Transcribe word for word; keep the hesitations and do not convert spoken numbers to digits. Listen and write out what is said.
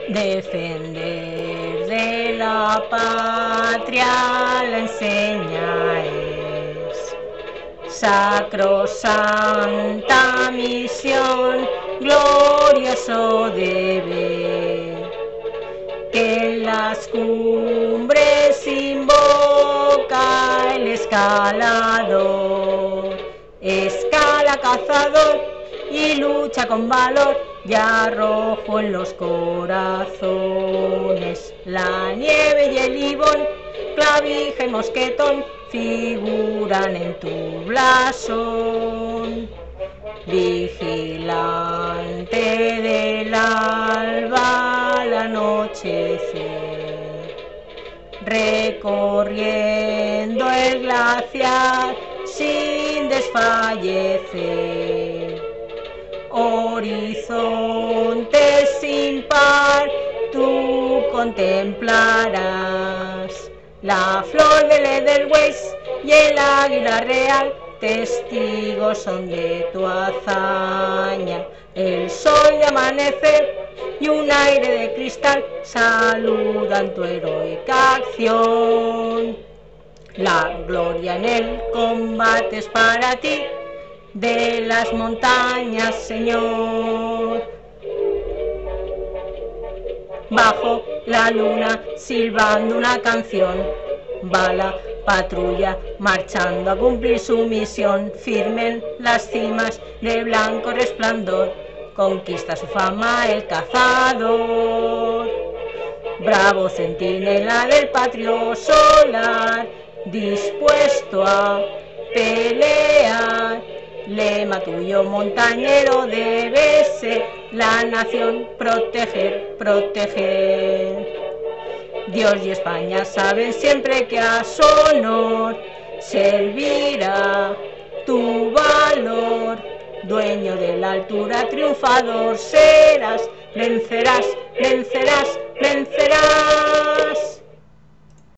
Defender de la patria la enseña es sacrosanta misión, glorioso deber, que en las cumbres invoca el escalador. Escala cazador y lucha con valor, y arrojo en los corazones la nieve y el ibón, clavija y mosquetón figuran en tu blasón. Vigilante del alba al anochecer, recorriendo el glaciar sin desfallecer, horizonte sin par tú contemplarás, la flor del Edelweiss y el águila real testigos son de tu hazaña. El sol de amanecer y un aire de cristal saludan tu heroica acción. La gloria en el combate es para ti, de las montañas, Señor. Bajo la luna silbando una canción, va la patrulla marchando a cumplir su misión. Firmen las cimas de blanco resplandor, conquista su fama el cazador. Bravo centinela del patrio solar, dispuesto a pelear. Lema tuyo montañero debe ser, la nación proteger, proteger. Dios y España saben siempre que a su honor servirá tu valor. Dueño de la altura, triunfador serás, vencerás, vencerás, vencerás.